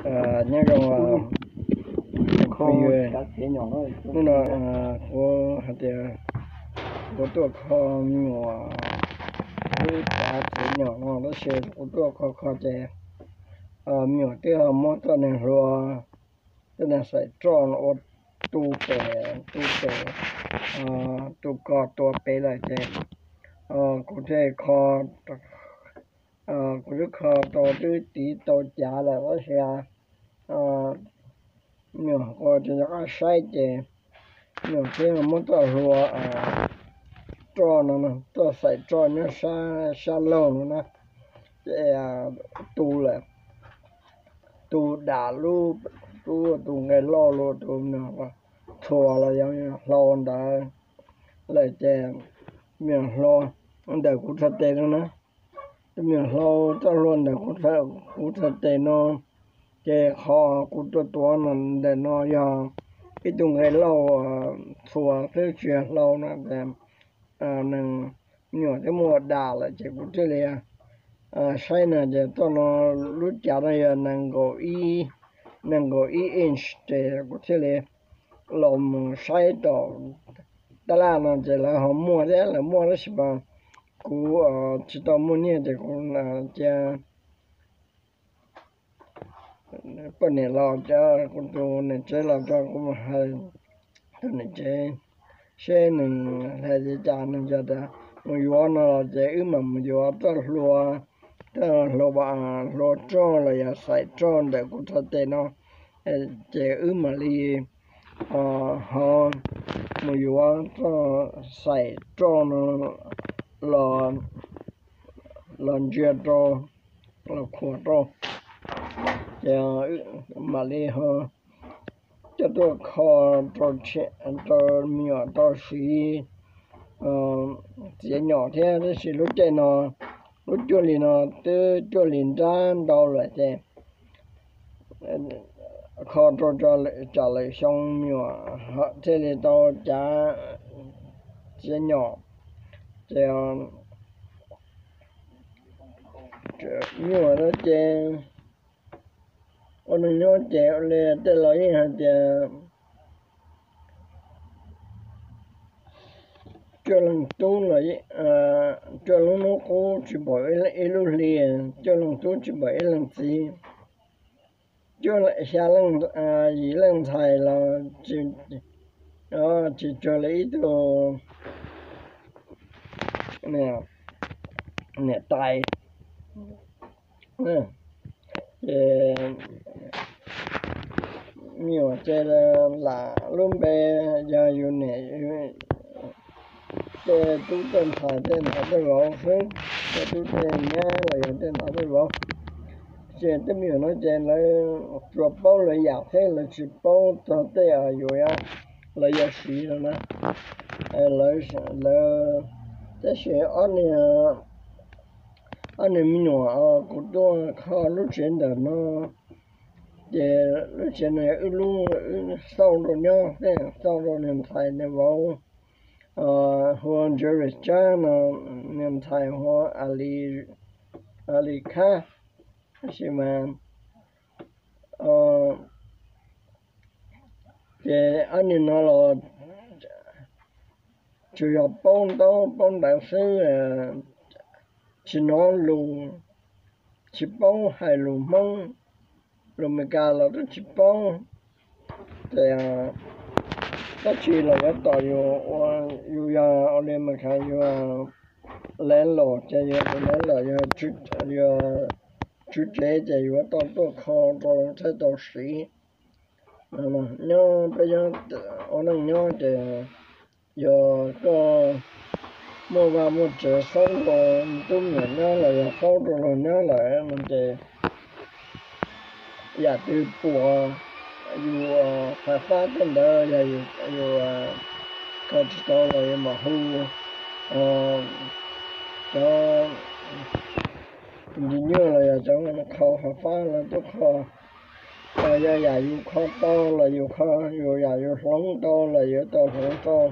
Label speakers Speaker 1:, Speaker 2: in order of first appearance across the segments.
Speaker 1: nhớ rằng
Speaker 2: Kho
Speaker 1: bây giờ
Speaker 2: các cái nhỏ thôi.
Speaker 1: nó có hạt cóตัวคอมีหัวที่ตาสีหน่อnó nó sẽ cóตัวคอเจมีหัวที่เราหมดตัวหนึ่งรัวตัวหนึ่งใส่จอนอดตู้เปตู้กอตัวเปเลยเจกูจะคอกูจะคอตัวที่ตีตัวจ๋าเลยว่าเสียมีหัวก็จะก็ใช้เจมีหัวที่เราหมดตัวรัวcho nó cho phải cho nó xa lâu nữa để tu là tu đã lu tu ngày lo luôn tu nữa thua là giống như lo đã lại chè miệng lo để cũng thật tệ nữa miệng lo cho luôn để cũng thật tệ nó chè kho cũng to nó để nó giờ cái tu ngày lo thua cái chuyện lo nó để nâng nhỏ cái mùa đà là chỉ cũng thế này sai nè chỉ cho nó lúc chả này nâng có inch để cũng thế này lòng sai đó đó là nó chỉ là họ mua đấy là mua nó chỉ bằng cú chỉ tao mua nhiều thì cũng là cho bên này lo cho con tôi này chơi làm cho cũng hay tôi này chơi xe nâng hay gì cha nâng cho ta một vụ nó dễ mà một vụ ta lúa cho là ya sai cho để cũng thật tệ nó dễ mà đi họ một vụ ta sai cho nó là chưa cho là khổ cho mà đi họ cho tôi kho cho miệng cho xí chỉ nhỏ thế đó xí lúc chơi nó lúc chơi liền nó tới chơi liền ra đâu lại thế kho cho trả lại xong miệng thế thì tao trả chỉ nhỏ chỉ miệng nó chơi ông nó chơi lên tới lấy hạt cho lần tu lại cho lần nó có chỉ bảo elu liền cho lần tu chỉ bảo lần gì cho lại xa lần gì lần thầy là chỉ cho lấy đồ nè tài nè nhiều chơi là luôn bé giờอยู่เนี่ยđể tu tên thầy tên ở đây bảo phước để tu tên nhá là hiện tên ở đây bảo chuyện tên miệng nói chuyện là chụp bao là giả thế là chụp bao cho tên ở rồi á là giả sĩ rồi nè là cái chuyện anh mình nói cũng tôi khó lúc chuyện đó nó để lúc chuyện này lúc sau rồi nhá thế sau rồi nên thầy này bảo huân Jerry Chan nên thầy hoa Ali Kha chị mà để anh ấy nói là chủ yếu bông đạo sư chỉ nói luôn chỉ bông hay luôn mông luôn mình cả là chỉ bông để tất chỉ là cái tòa yêu ở đây mà khai yêu lên lò cho yêu lên lò yêu chút chế cho yêu tòa kho tòa thế tòa sĩ mà nhớ bây giờ ở đây nhớ thì giờ có mua vào một chế sống rồi tôi nhớ là sống rồi nhớ lại mình thì giả từ của dù phải phát đến đó là dù có chỉ có là mà hư cho như là cho nó khó phải phát là tốt khó giờ giả dù khó to là dù khó dù giả dù sống to là dù to sống to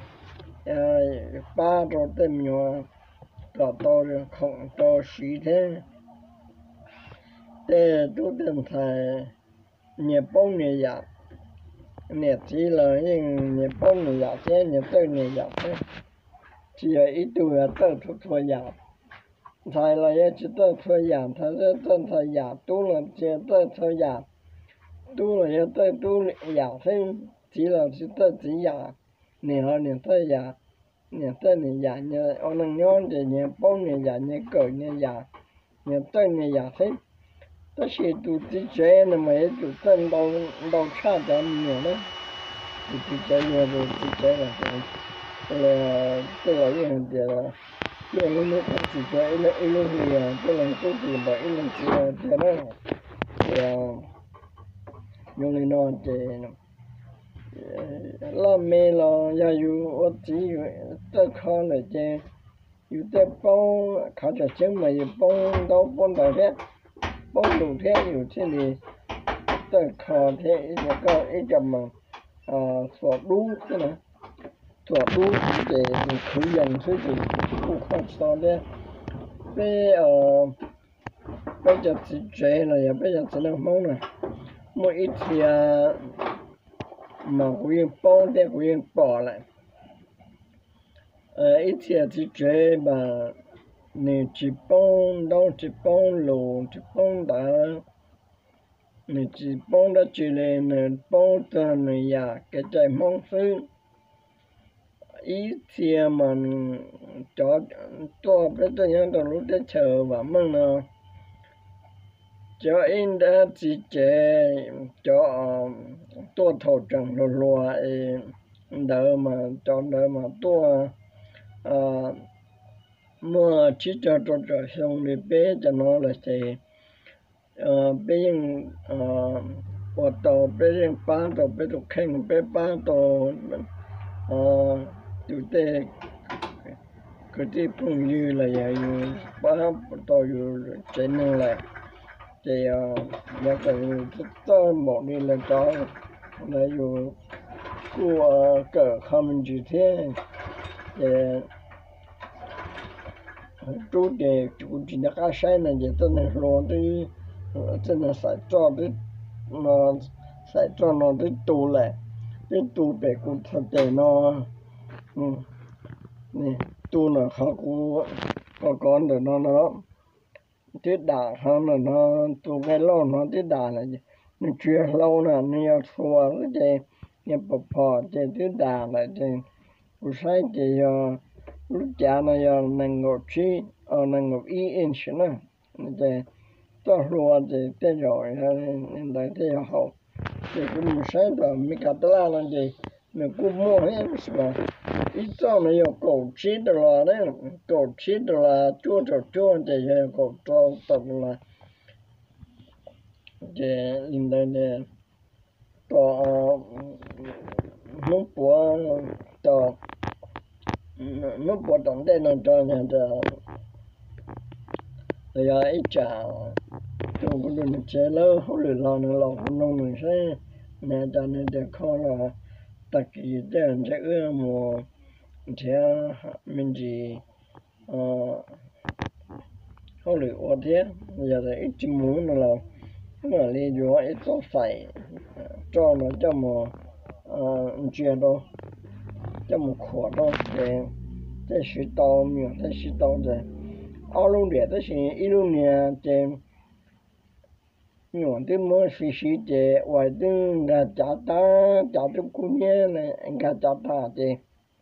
Speaker 1: ba rồi tên nhỏ to rồi không to xí thế để tôi tên thầy nhẹ bông nhẹ dạ nhẹ chỉ là nhưng nhẹ bông nhẹ dạ thế nhẹ tơ nhẹ dạ thế chỉ là ít tuổi tơ thua dạ thay là chỉ tơ thua dạ thay là tơ thua dạ tu là chỉ tơ thua dạ tu là tơ tu dạ thế chỉ là chỉ tơ chỉ dạ nhẹ là nhẹ tơ dạ nhẹ tơ nhẹ dạ nhẹ ông năng nhon thì nhẹ bông nhẹ dạ nhẹ cởi nhẹ dạ nhẹ tơ nhẹ dạ thế đó là tụi chị chơi mà tụi tân đâu cha cho nhiều đấy tụi chị chơi nhiều rồi chị chơi là cái gì là cái lúc chị chơi lúc thì cái lần cuối thì bởi lần chị chơi đó thì dùng lên nó thì làm mê là giờอยู่ở chỉ tất cả là chơiอยู่แต่ป้องเขาจะเชื่อมาอยู่ป้องđâuป้องđâu thế bông đủ thếอยู่ที่นี่แต่คอเทแล้วก็ไอ้จำมันสวดรู้ใช่ไหมสวดรู้แต่คืออย่างที่ผู้คนสอนเนี่ยไปจัดสิเจเลยอย่าไปจัดสิน้ำมันนะมื่ออีเทียมาคุยป้องแต่คุยป่อเลยอีเทียสิเจมา你只帮到只帮路只帮到，你只帮到这里呢，帮到你呀，给在忙事。以前嘛，找多不这样的路在车吧门呢，就应该直接就多头整路诶，得嘛，找得嘛多mà chỉ cho xong thì bé cho nó là sẽ bé những ô tô bé những ba tô bé tô khen bé ba tô tụi tê cái tí phun như là vậy ba tô trên năng lại thì nhà cần tất một đi là cho là dù của cỡ không gì thế thì chú chỉ là cái sai này thì tôi này rồi thì tôi này sai cho nó đi tù lại đi tù để cũng thật để nó nè tù nó họ cũng có con để nó tiết đà hơn là nó tù cái lâu nó tiết đà là gì nó chưa lâu là nhiều thua cái gì nhiều bò thì tiết đà lại thì cũng sai thì lúc cha nó giờ năng ngột chi năng ngột ý in chứ nữa thì tôi lùa thì thế rồi nên đấy thế hậu thì cũng sai rồi mình cả ta là gì mình cũng mua hết mà ít cho nó giờ cổ chi đó là đấy cổ chi đó là chua thì giờ cổ cho tập là thì in đây nè to lúc của to nó bỏ tổng đây nó cho nhà đó rồi ấy trả trong cái đường chế lỡ không được lo nữa lo không nông người sẽ nè cho nên để khó là tất kỳ để sẽ ưa mùa thế mình chỉ không được ở thế giờ thì ít chim muốn nữa là mà lên vô ít có phải cho nó cho một chuyện đâu cho một khóa đâu để sử tao miệng để sử tao rồi ao luôn để tới sử ít luôn nè để miệng để mua sử để ngoài để gà chả được cũng nhé này gà chả ta để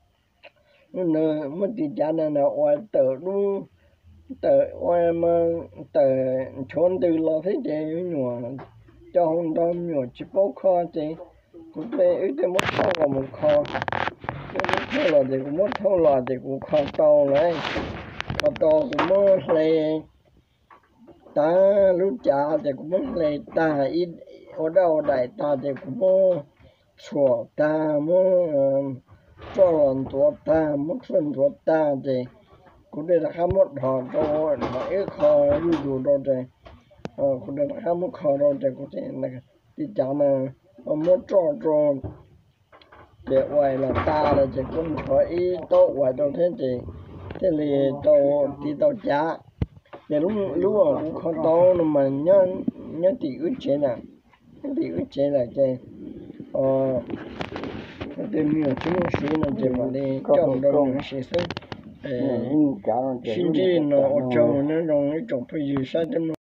Speaker 1: nó mất đi chả này là ngoài tờ ngoài mà tờ chọn từ lo thế để miệng cho không đâu miệng chỉ bốc kho để cũng phải ít để mất kho vào một kho thế là thì cũng mất thâu là thì cũng khó to đấy khó to cũng mất lấy ta lúc cha thì cũng mất lấy ta ít ở đâu đại ta thì cũng mất sủa ta mất cho lần tuổi ta mất xuân tuổi ta thì cũng đây là khá mất họ to họ ít khó dù đâu thì cũng đây là khá mất khó đâu thì cũng thế này thì chẳng là mất cho để ngoài là ta là chỉ cũng có ý tốt ngoài đâu thế thì thế thì đâu thì đâu giá để lúc cũng không to mà nhớ thì ước chế nè bị cái chế là chế cái miếng chúng nó xí nó chế mà đi trồng đâu nó xí xí xin gì nó trồng nó trồng nó trồng phải gì sao